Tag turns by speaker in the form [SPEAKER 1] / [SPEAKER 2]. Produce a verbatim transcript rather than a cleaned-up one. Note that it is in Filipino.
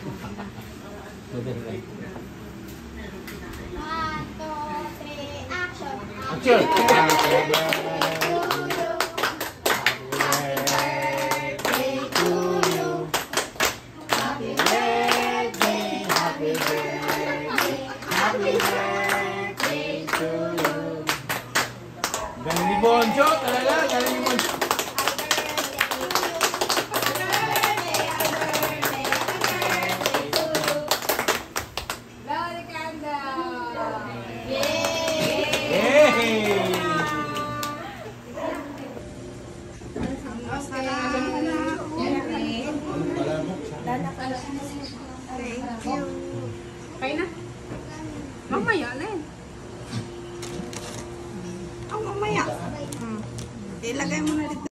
[SPEAKER 1] Action! Galing ni Bonjo talaga, galing ni Bonjo.
[SPEAKER 2] Kaya na? Mamaya na